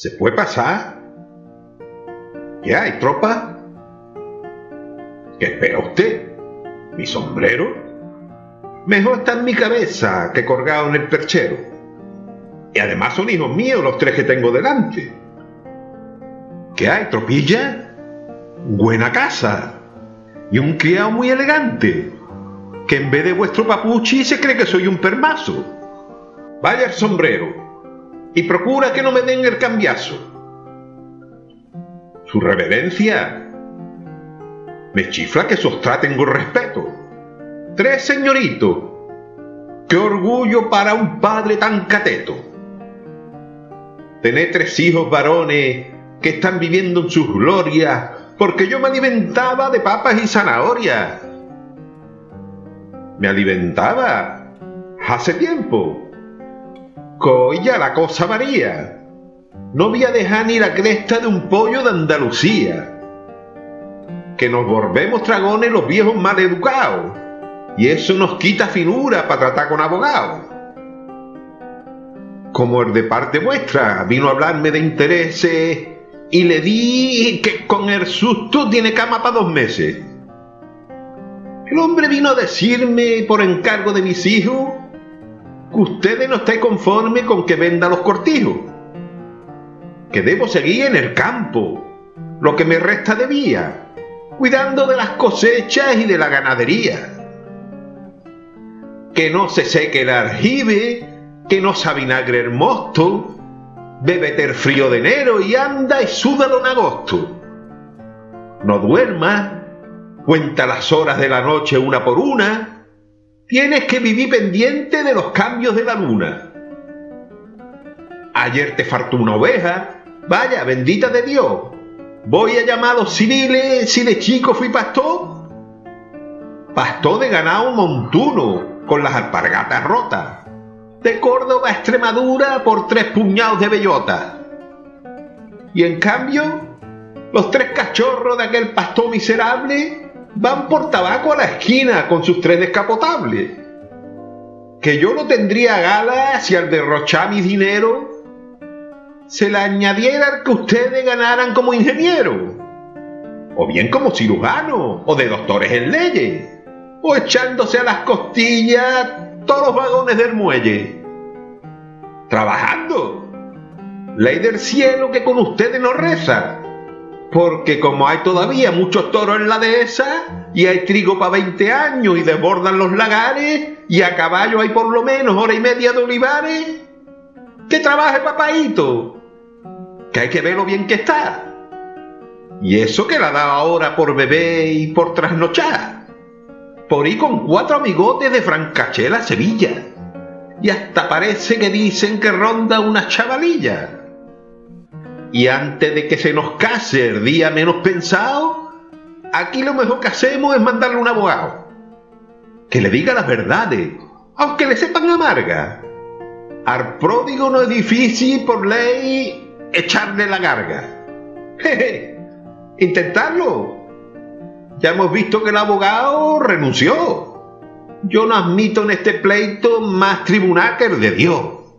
¿Se puede pasar? ¿Qué hay, tropa? ¿Qué espera usted? ¿Mi sombrero? Mejor está en mi cabeza que colgado en el perchero. Y además son hijos míos los tres que tengo delante. ¿Qué hay, tropilla? Buena casa. Y un criado muy elegante, que en vez de vuestro papuchi se cree que soy un permazo. Vaya el sombrero y procura que no me den el cambiazo. Su reverencia, me chifla que os traten con respeto. Tres señoritos, qué orgullo para un padre tan cateto. Tener tres hijos varones que están viviendo en sus glorias, porque yo me alimentaba de papas y zanahorias. Me alimentaba hace tiempo. Hoy ya la cosa varía. No voy a dejar ni la cresta de un pollo de Andalucía. Que nos volvemos dragones los viejos mal educados, y eso nos quita finura para tratar con abogados. Como el de parte vuestra vino a hablarme de intereses y le di que con el susto tiene cama para 2 meses. El hombre vino a decirme por encargo de mis hijos que ustedes no están conformes con que venda los cortijos, que debo seguir en el campo lo que me resta de vía, cuidando de las cosechas y de la ganadería. Que no se seque el aljibe, que no se avinagre el mosto, bébete el frío de enero y anda y súdalo en agosto. No duermas, cuenta las horas de la noche una por una, tienes que vivir pendiente de los cambios de la luna. Ayer te faltó una oveja, vaya, bendita de Dios. Voy a llamar a los civiles si de chico fui pastor. Pastor de ganado montuno, con las alpargatas rotas. De Córdoba a Extremadura por 3 puñados de bellota. Y en cambio, los 3 cachorros de aquel pastor miserable van por tabaco a la esquina con sus 3 descapotables. Que yo no tendría gala si al derrochar mi dinero se le añadiera el que ustedes ganaran como ingeniero, o bien como cirujano, o de doctores en leyes, o echándose a las costillas todos los vagones del muelle. Trabajando. Ley del cielo que con ustedes no reza, porque como hay todavía muchos toros en la dehesa, y hay trigo para 20 años y desbordan los lagares, y a caballo hay por lo menos 1:30 de olivares, que trabaje papaíto, que hay que ver lo bien que está. Y eso que la da ahora por beber y por trasnochar, por ir con 4 amigotes de Francachela a Sevilla, y hasta parece que dicen que ronda una chavalilla. Y antes de que se nos case el día menos pensado, aquí lo mejor que hacemos es mandarle un abogado que le diga las verdades, aunque le sepan amargas. Al pródigo no es difícil por ley echarle la carga. Jeje, intentarlo. Ya hemos visto que el abogado renunció. Yo no admito en este pleito más tribunal que el de Dios.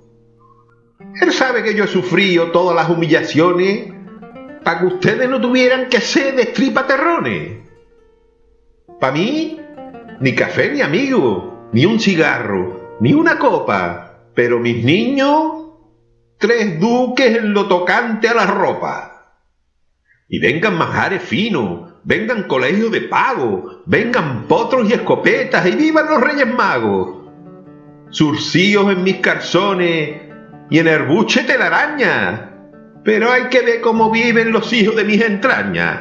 Él sabe que yo he sufrido todas las humillaciones para que ustedes no tuvieran que ser destripaterrones. Para mí, ni café ni amigo, ni un cigarro, ni una copa, pero mis niños, 3 duques en lo tocante a la ropa. Y vengan manjares finos, vengan colegios de pago, vengan potros y escopetas, y vivan los Reyes Magos. Surcíos en mis calzones y en el buche telaraña, pero hay que ver cómo viven los hijos de mis entrañas.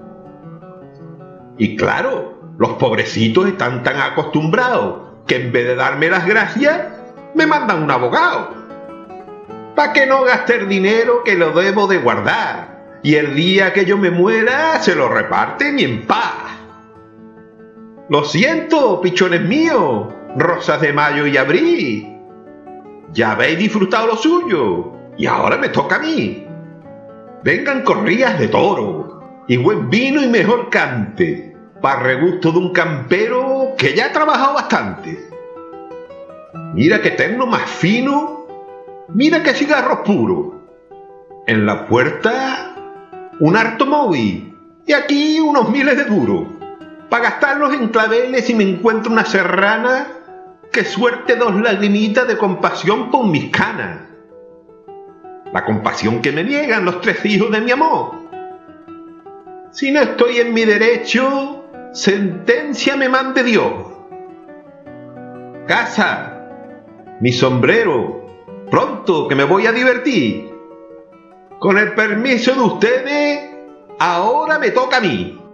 Y claro, los pobrecitos están tan acostumbrados que en vez de darme las gracias, me mandan un abogado, para que no gaste el dinero que lo debo de guardar, y el día que yo me muera se lo reparten y en paz. Lo siento, pichones míos, rosas de mayo y abril. Ya habéis disfrutado lo suyo, y ahora me toca a mí. Vengan corridas de toro, y buen vino y mejor cante, para regusto de un campero que ya ha trabajado bastante. Mira qué terno más fino, mira qué cigarros puros. En la puerta, un automóvil. Y aquí unos miles de duros. Para gastarlos en claveles si me encuentro una serrana que suerte 2 lagrimitas de compasión por mis canas. La compasión que me niegan los 3 hijos de mi amor. Si no estoy en mi derecho, sentencia me mande Dios. Casa, mi sombrero, pronto que me voy a divertir. Con el permiso de ustedes, ahora me toca a mí.